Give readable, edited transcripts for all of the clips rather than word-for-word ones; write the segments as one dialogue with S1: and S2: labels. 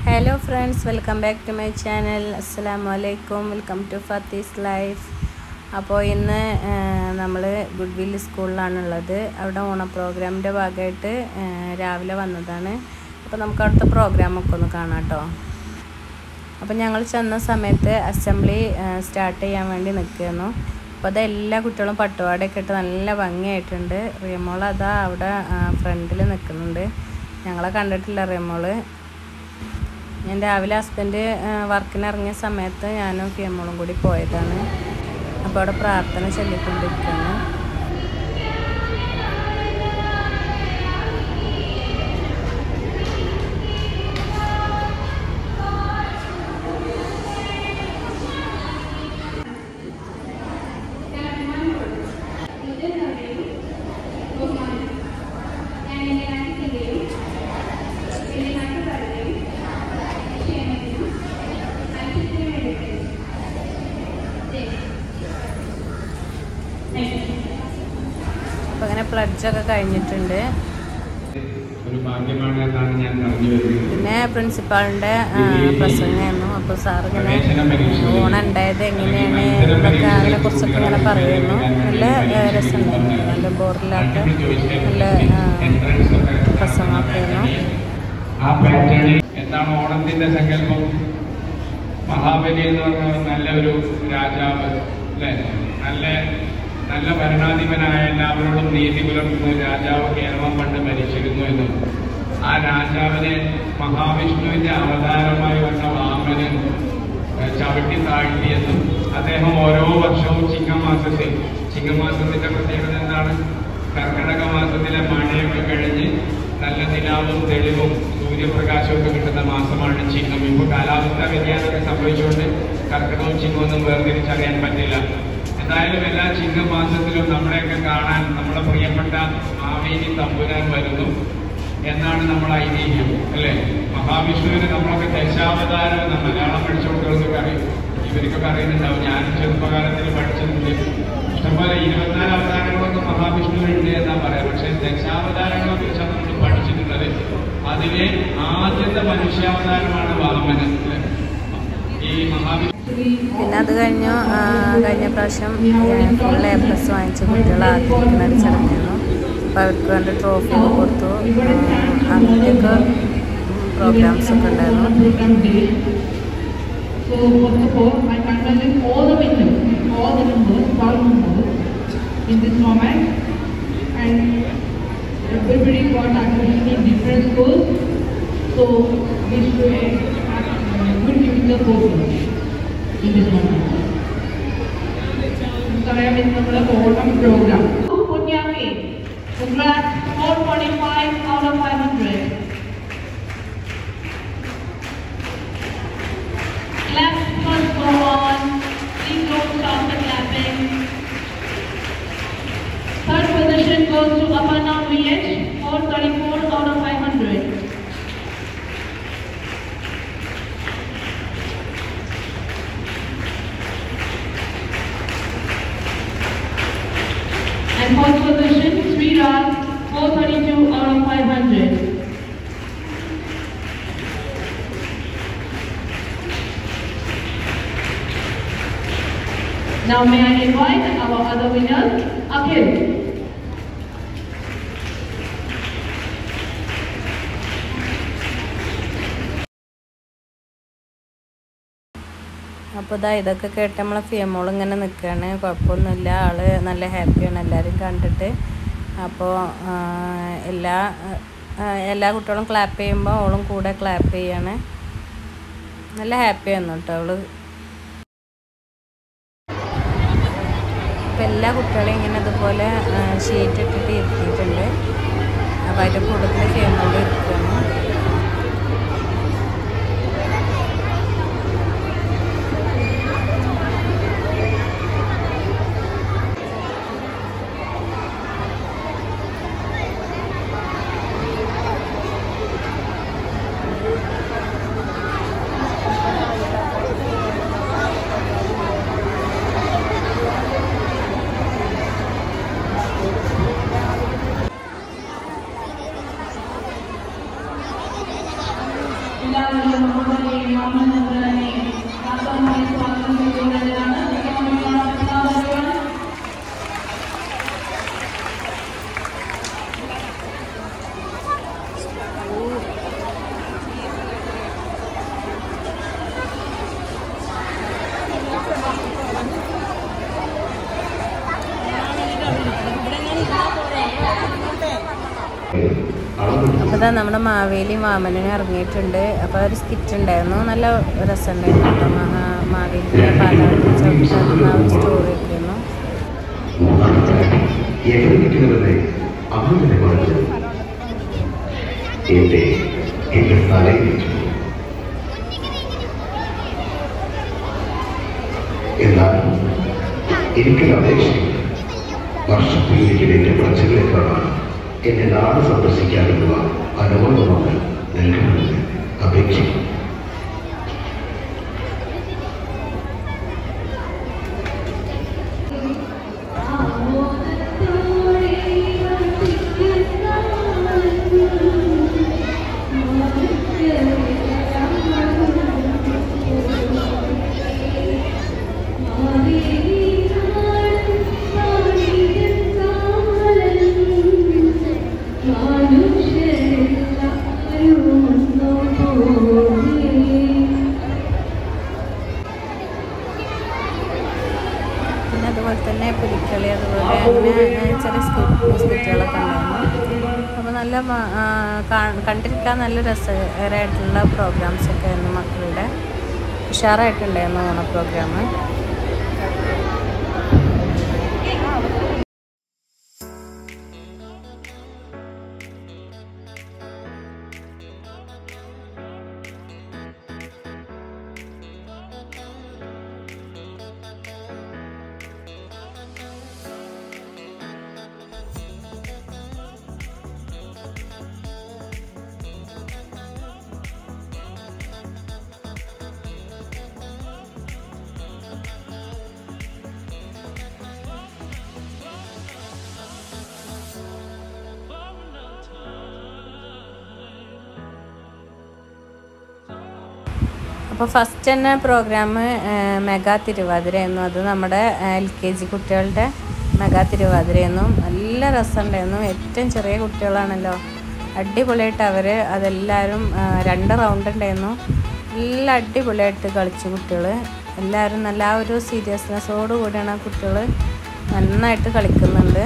S1: Hello friends, welcome back to my channel. Assalamualaikum. Welcome to Fathi's life. അപ്പോൾ ഇന്ന് നമ്മൾ goodwill സ്കൂളിലാണുള്ളത്. അവിടെ ഓണ പ്രോഗ്രാമിൻ്റെ ഭാഗമായിട്ട് രാവിലെ വന്നതാണ്. അപ്പോൾ നമുക്ക് അവിടുത്തെ പ്രോഗ്രാമൊക്കെ ഒന്ന് കാണാം കേട്ടോ. അപ്പോൾ ഞങ്ങൾ ചെന്ന സമയത്ത് അസംബ്ലി സ്റ്റാർട്ട് ചെയ്യാൻ വേണ്ടി നിൽക്കുന്നു. അപ്പോൾ അത് എല്ലാ കുട്ടികളും പട്ടുപാടൊക്കെ ഇട്ട് നല്ല ഭംഗിയായിട്ടുണ്ട്. റിയമോൾ അതാ അവിടെ ഫ്രണ്ടിൽ നിൽക്കുന്നുണ്ട്. ഞങ്ങളെ കണ്ടിട്ടില്ല റിയമോള്. ഞാൻ രാവിലെ ഹസ്ബൻഡ് വർക്കിന് ഇറങ്ങിയ സമയത്ത് ഞാനും ഫിയമ്മോളും കൂടി പോയതാണ്. അപ്പോൾ അവിടെ പ്രാർത്ഥന ചൊല്ലിക്കൊണ്ടിരിക്കുകയാണ്. അപ്പോൾ അങ്ങനെ പ്ലഡ്ജൊക്കെ കഴിഞ്ഞിട്ടുണ്ട്. പിന്നെ പ്രിൻസിപ്പാളിൻ്റെ പ്രസംഗമായിരുന്നു. അപ്പോൾ സാർ ഇങ്ങനെ ഓണം ഉണ്ടായത് എങ്ങനെയാണ് എന്നൊക്കെ അതിനെക്കുറിച്ചൊക്കെ ഇങ്ങനെ പറയുന്നു. നല്ല രസമുണ്ടായിരുന്നു. നല്ല ബോറില്ലാത്ത നല്ല പ്രസംഗമൊക്കെ ആയിരുന്നു.
S2: എന്താണ് ഓണത്തിന്റെ സങ്കല്പം? മഹാബലി എന്ന് പറഞ്ഞ നല്ലൊരു രാജാവ് അല്ലേ, നല്ല ഭരണാധിപനായ എല്ലാവരോടും നീതി പുലർത്തുന്ന രാജാവ് കേരളം പണ്ട് ഭരിച്ചിരുന്നു എന്നും ആ രാജാവിനെ മഹാവിഷ്ണുവിന്റെ അവതാരമായി വന്ന വാമനൻ ചവിട്ടി താഴ്ത്തിയെന്നും അദ്ദേഹം ഓരോ വർഷവും ചിങ്ങമാസത്തിന്റെ പ്രത്യേകത എന്താണ്? കർക്കിടക മാസത്തിലെ മഴയൊക്കെ കഴിഞ്ഞ് നല്ല നിലാവും തെളിവും സൂര്യപ്രകാശമൊക്കെ കിട്ടുന്ന മാസമാണ് ചിങ്ങം. ഇപ്പോൾ കാലാവസ്ഥാ വ്യതിയാനമൊക്കെ സംഭവിച്ചുകൊണ്ട് കർക്കിടകവും ചിങ്ങമൊന്നും വേർതിരിച്ചറിയാൻ പറ്റില്ല. എന്തായാലും എല്ലാ ചിങ്ങമാസത്തിലും നമ്മളെയൊക്കെ കാണാൻ നമ്മുടെ പ്രിയപ്പെട്ട മാവേലി തമ്പുരാൻ വരുന്നു എന്നാണ് നമ്മൾ ഐതിഹ്യം അല്ലേ. മഹാവിഷ്ണുവിന് നമ്മളൊക്കെ ദശാവതാരം എന്ന മലയാളം പഠിച്ച കുട്ടികൾക്കൊക്കെ അറിയും. ഇവർക്കൊക്കെ അറിയുന്നുണ്ടാവും. ഞാനും ചെറുപ്പകാലത്തിൽ പഠിച്ചിട്ടുണ്ട്. ഇഷ്ടംപോലെ 24 അവതാരങ്ങളൊക്കെ മഹാവിഷ്ണുവിനുണ്ട് എന്നാ പറയാം. പക്ഷെ ദശാവതാരങ്ങളെ കുറിച്ചാണ് നമ്മൾ പഠിച്ചിട്ടുള്ളത്. അതിലെ ആദ്യത്തെ മനുഷ്യാവതാരമാണ് വാമനൻ. ഈ മഹാവിഷ്ണു
S1: പിന്നെ അത് കഴിഞ്ഞ പ്രാവശ്യം ഫുൾ A+ വാങ്ങിച്ച കുട്ടികളെ ആദ്യമായിട്ട് ചടങ്ങിയിരുന്നു. അപ്പോൾ അവർക്ക് വേണ്ട ട്രോഫിയൊക്കെ കൊടുത്തു. അങ്ങനെയൊക്കെ പ്രോഗ്രാംസൊക്കെ ഉണ്ടായിരുന്നു.
S3: in this moment. Sorry, നമ്മുടെ Onam programme congrats 445 out of 500. Claps must go on. Please don't stop the clapping. Third position goes to Onam VH 434 out of 500. And fourth position, Sriraj, 432 out of 500. Now may I invite our other winners, Akhil.
S1: അപ്പോൾ ഇതൊക്കെ കേട്ട് നമ്മളെ ഫിയമോൾ ഇങ്ങനെ നിൽക്കുകയാണ്. കുഴപ്പമൊന്നുമില്ല, ആള് നല്ല ഹാപ്പിയാണ് എല്ലാവരും കണ്ടിട്ട്. അപ്പോൾ എല്ലാ കുട്ടികളും ക്ലാപ്പ് ചെയ്യുമ്പോൾ അവളും കൂടെ ക്ലാപ്പ് ചെയ്യാണ്. നല്ല ഹാപ്പിയായിരുന്നു കേട്ടോ അവള്. അപ്പോൾ എല്ലാ കുട്ടികളെയും ഇങ്ങനെ അതുപോലെ ഷീറ്റ് ഇട്ടിട്ട് ഇരുത്തിയിട്ടുണ്ട്. അപ്പോൾ അതിൻ്റെ കൂട്ടത്തിൽ ഫിയമോൾ ഇരിക്കുകയാണ്. അപ്പോൾ ഇതാ നമ്മുടെ മാവേലി മാമനെ ഇറങ്ങിയിട്ടുണ്ട്. അപ്പോൾ ഒരു സ്കിറ്റ് ഉണ്ടായിരുന്നു, നല്ല രസമുണ്ടായിരുന്നു കേട്ടോ. മാവേലിയുടെ പാലാട്ടി ചവിട്ടുന്ന ഒരു സ്റ്റോറി ഒക്കെ ആയിരുന്നു.
S4: എനിക്കൊരു അപേക്ഷയുണ്ട്. വർഷത്തിലേക്ക് പ്രജകളെ കാണാൻ എന്നെ നാട് സന്ദർശിക്കാനുള്ള അനുഭവമാണ് നൽകണമെന്ന് അപേക്ഷിക്കുന്നു.
S1: അതുപോലെ തന്നെ പുലിക്കളി, അതുപോലെ അങ്ങനെ ചെറിയ സ്കിറ്റുകളൊക്കെ ഉണ്ടായിരുന്നു. അപ്പോൾ നല്ല കണ്ടിരിക്കാൻ നല്ല രസകരമായിട്ടുള്ള പ്രോഗ്രാംസൊക്കെ ആയിരുന്നു. മക്കളുടെ ഉഷാറായിട്ടുണ്ടായിരുന്നു ഓണ പ്രോഗ്രാം. അപ്പോൾ ഫസ്റ്റ് തന്നെ പ്രോഗ്രാം മെഗാ തിരുവാതിരയായിരുന്നു. അത് നമ്മുടെ LKG കുട്ടികളുടെ മെഗാ തിരുവാതിരയായിരുന്നു. നല്ല രസമുണ്ടായിരുന്നു. ഏറ്റവും ചെറിയ കുട്ടികളാണല്ലോ, അടിപൊളിയായിട്ട് അവർ അതെല്ലാവരും 2 റൗണ്ട് ഉണ്ടായിരുന്നു. നല്ല അടിപൊളിയായിട്ട് കളിച്ചു കുട്ടികൾ എല്ലാവരും. നല്ല ആ ഒരു സീരിയസ്നെസ്സോട് കൂടിയാണ് ആ കുട്ടികൾ നന്നായിട്ട് കളിക്കുന്നുണ്ട്.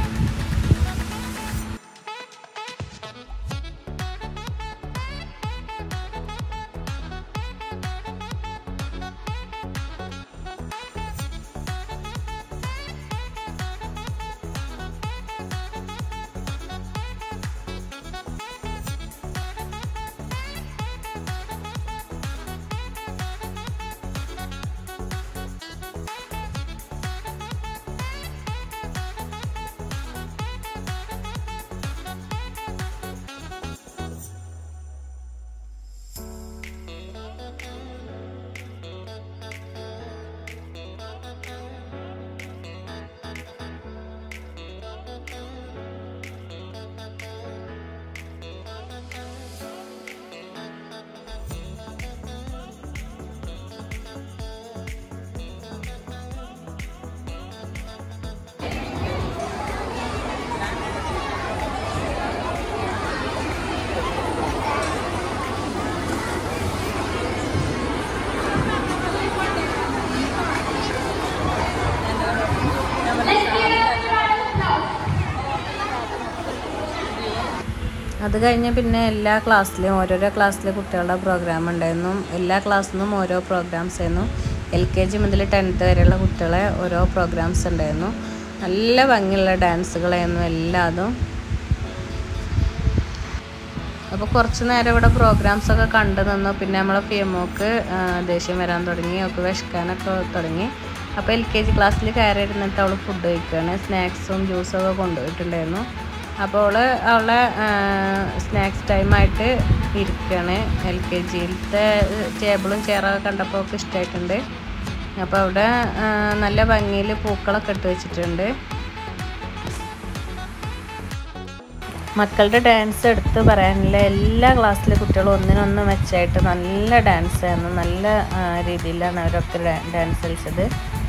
S1: അത് കഴിഞ്ഞ് പിന്നെ എല്ലാ ക്ലാസ്സിലും ഓരോരോ ക്ലാസ്സിലെ കുട്ടികളുടെ പ്രോഗ്രാം ഉണ്ടായിരുന്നു. എല്ലാ ക്ലാസ്സിൽ നിന്നും ഓരോ പ്രോഗ്രാംസ് ആയിരുന്നു. LKG മുതൽ 10th വരെയുള്ള കുട്ടികളെ ഓരോ പ്രോഗ്രാംസ് ഉണ്ടായിരുന്നു. നല്ല ഭംഗിയുള്ള ഡാൻസുകളായിരുന്നു എല്ലാതും. അപ്പോൾ കുറച്ച് നേരം ഇവിടെ പ്രോഗ്രാംസൊക്കെ കണ്ടു നിന്നു. പിന്നെ നമ്മളെ ഫിയമോക്ക് ദേഷ്യം വരാൻ തുടങ്ങി, ഒക്കെ വിശക്കാനൊക്കെ തുടങ്ങി. അപ്പോൾ LKG ക്ലാസ്സിൽ കയറി ഇരുന്നിട്ട് അവൾ ഫുഡ് കഴിക്കുകയാണ്. സ്നാക്സും ജ്യൂസും ഒക്കെ കൊണ്ടുപോയിട്ടുണ്ടായിരുന്നു. അപ്പോൾ അവളെ സ്നാക്സ് ടൈമായിട്ട് ഇരിക്കുകയാണ്. LKGയിലത്തെ ടേബിളും ചെയറൊക്കെ കണ്ടപ്പോൾ ഒക്കെ ഇഷ്ടമായിട്ടുണ്ട്. അപ്പോൾ അവിടെ നല്ല ഭംഗിയിൽ പൂക്കളൊക്കെ ഇട്ട് വെച്ചിട്ടുണ്ട്. മക്കളുടെ ഡാൻസ് എടുത്ത് പറയാനില്ല. എല്ലാ ക്ലാസ്സിലെ കുട്ടികളും ഒന്നിനൊന്ന് മെച്ചമായിട്ട് നല്ല ഡാൻസ് ആയിരുന്നു. നല്ല രീതിയിലാണ് അവരൊക്കെ ഡാൻസ് കളിച്ചത്.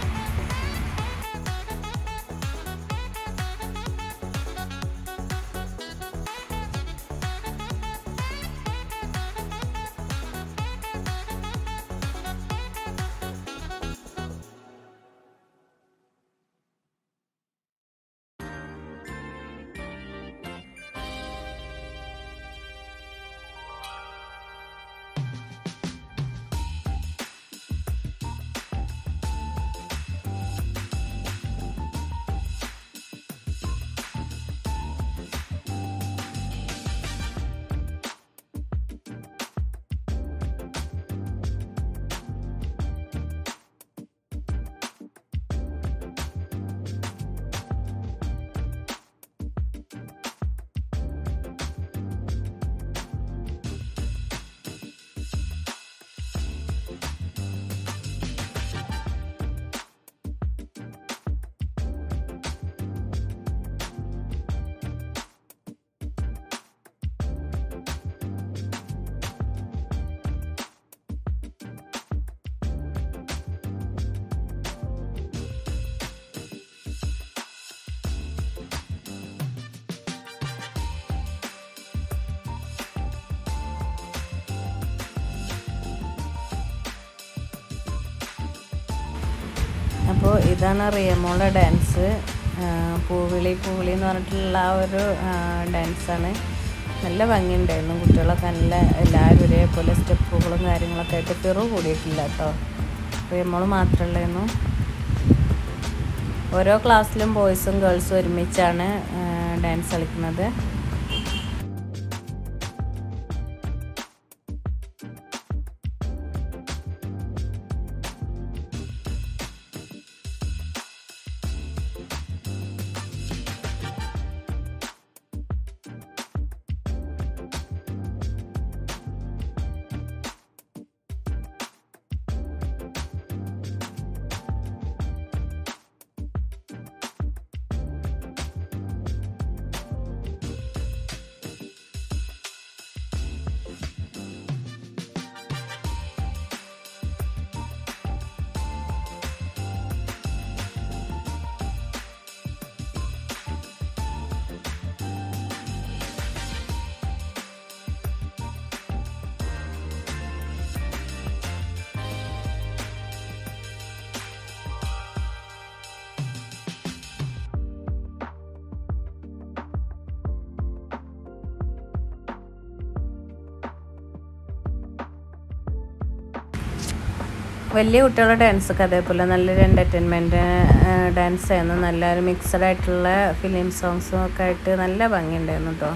S1: അപ്പോൾ ഇതാണ് റിയമോളുടെ ഡാൻസ്. പൂവിളി പൂവിളി എന്ന് പറഞ്ഞിട്ടുള്ള ആ ഒരു ഡാൻസാണ്. നല്ല ഭംഗിയുണ്ടായിരുന്നു. കുട്ടികളൊക്കെ എല്ലാവരും ഒരേപോലെ സ്റ്റെപ്പുകളും കാര്യങ്ങളൊക്കെ ആയിട്ട് പിറു കൂടിയിട്ടില്ല കേട്ടോ. റിയമോള് മാത്രമല്ലായിരുന്നു. ഓരോ ക്ലാസ്സിലും ബോയ്സും ഗേൾസും ഒരുമിച്ചാണ് ഡാൻസ് കളിക്കുന്നത്. വലിയ കുട്ടികളുടെ ഡാൻസൊക്കെ അതേപോലെ നല്ലൊരു എൻ്റർടൈൻമെൻറ്റ് ഡാൻസ് ആയിരുന്നു. നല്ലൊരു മിക്സഡ് ആയിട്ടുള്ള ഫിലിം സോങ്സും ഒക്കെ ആയിട്ട് നല്ല ഭംഗിയുണ്ടായിരുന്നു കേട്ടോ.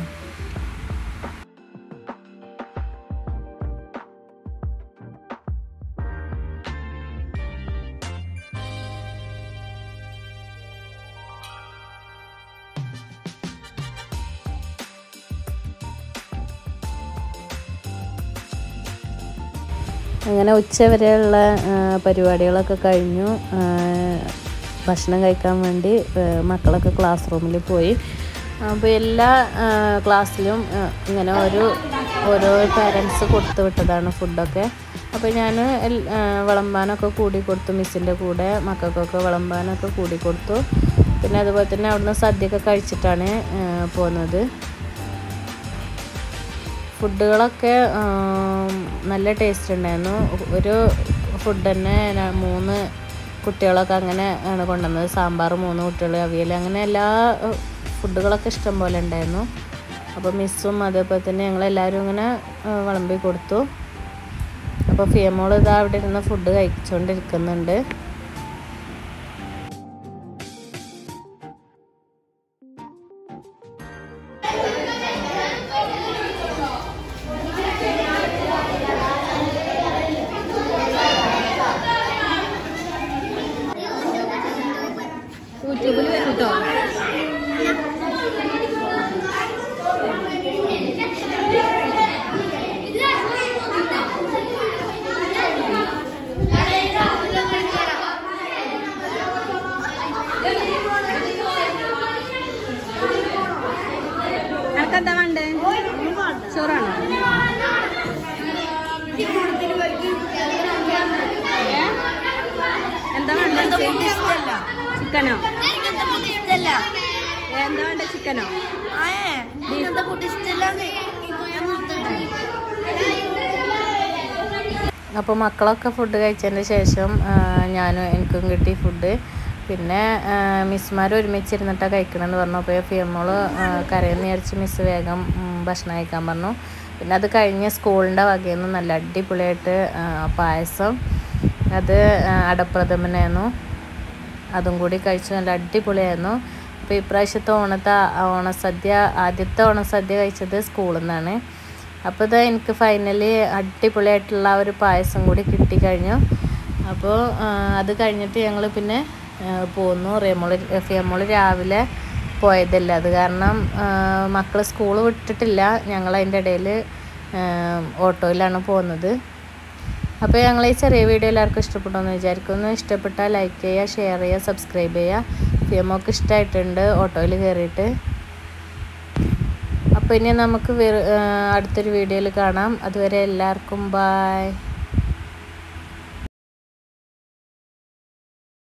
S1: അങ്ങനെ ഉച്ചവരെയുള്ള പരിപാടികളൊക്കെ കഴിഞ്ഞു. ഭക്ഷണം കഴിക്കാൻ വേണ്ടി മക്കളൊക്കെ ക്ലാസ് റൂമിൽ പോയി. അപ്പോൾ എല്ലാ ക്ലാസ്സിലും ഇങ്ങനെ ഓരോ പാരൻസ് കൊടുത്തു വിട്ടതാണ് ഫുഡൊക്കെ. അപ്പോൾ ഞാൻ വിളമ്പാനൊക്കെ കൂടി കൊടുത്തു. മിസ്സിൻ്റെ കൂടെ മക്കൾക്കൊക്കെ വിളമ്പാനൊക്കെ കൂടി കൊടുത്തു. പിന്നെ അതുപോലെ തന്നെ അവിടുന്ന് സദ്യയൊക്കെ കഴിച്ചിട്ടാണ് പോകുന്നത്. ഫുഡുകളൊക്കെ നല്ല ടേസ്റ്റ് ഉണ്ടായിരുന്നു. ഒരു ഫുഡ് തന്നെ 3 കുട്ടികളൊക്കെ അങ്ങനെ ആണ് കൊണ്ടുവന്നത്. സാമ്പാർ 3 കുട്ടികൾ, അവിയൽ, അങ്ങനെ എല്ലാ ഫുഡുകളൊക്കെ ഇഷ്ടം പോലെ ഉണ്ടായിരുന്നു. അപ്പോൾ മിസ്സും അതേപോലെ തന്നെ ഞങ്ങളെല്ലാവരും ഇങ്ങനെ വിളമ്പി കൊടുത്തു. അപ്പോൾ ഫിയമോൾ ഇതാ അവിടെ ഇരുന്ന് ഫുഡ് കഴിച്ചുകൊണ്ടിരിക്കുന്നുണ്ട്.
S5: യൂട്യൂബിൽ വരും കേട്ടോ.
S1: ചിക്കനോ എന്താ വേണ്ട ചിക്കനോ അപ്പോൾ മക്കളൊക്കെ ഫുഡ് കഴിച്ചതിന് ശേഷം എനിക്കും കിട്ടി ഫുഡ്. പിന്നെ മിസ്സുമാർ ഒരുമിച്ചിരുന്നിട്ടാണ് കഴിക്കണമെന്ന് പറഞ്ഞു. അപ്പോൾ ഫിയമ്മോള് കരയെന്ന് വിചാരിച്ച് മിസ്സ് വേഗം ഭക്ഷണം കഴിക്കാൻ പറഞ്ഞു. പിന്നെ അത് കഴിഞ്ഞ് സ്കൂളിൻ്റെ വകയിൽ നിന്ന് നല്ല അടിപൊളിയായിട്ട് പായസം, അത് അടപ്രഥമനായിരുന്നു, അതും കൂടി കഴിച്ച് നല്ല അടിപൊളിയായിരുന്നു. അപ്പോൾ ഇപ്രാവശ്യത്തെ ഓണസദ്യ ആദ്യത്തെ ഓണസദ്യ കഴിച്ചത് സ്കൂളിൽ നിന്നാണ്. അപ്പോൾ ഇത് എനിക്ക് ഫൈനലി അടിപൊളിയായിട്ടുള്ള ഒരു പായസം കൂടി കിട്ടിക്കഴിഞ്ഞു. അപ്പോൾ അത് കഴിഞ്ഞിട്ട് ഞങ്ങൾ പിന്നെ പോന്നു. ഫിയമ്മോള് രാവിലെ പോയതല്ല, അത് കാരണം മക്കൾ സ്കൂൾ വിട്ടിട്ടില്ല. ഞങ്ങൾ അതിൻ്റെ ഇടയിൽ ഓട്ടോയിലാണ് പോകുന്നത്. അപ്പോൾ ഞങ്ങൾ ഈ ചെറിയ വീഡിയോ എല്ലാവർക്കും ഇഷ്ടപ്പെട്ടെന്ന് വിചാരിക്കുന്നു. ഇഷ്ടപ്പെട്ടാൽ ലൈക്ക് ചെയ്യുക, ഷെയർ ചെയ്യുക, സബ്സ്ക്രൈബ് ചെയ്യുക. ഫിയമ്മോക്ക് ഇഷ്ടമായിട്ടുണ്ട് ഓട്ടോയിൽ കയറിയിട്ട്. അപ്പോൾ ഇനി നമുക്ക് അടുത്തൊരു വീഡിയോയിൽ കാണാം. അതുവരെ എല്ലാവർക്കും ബൈ.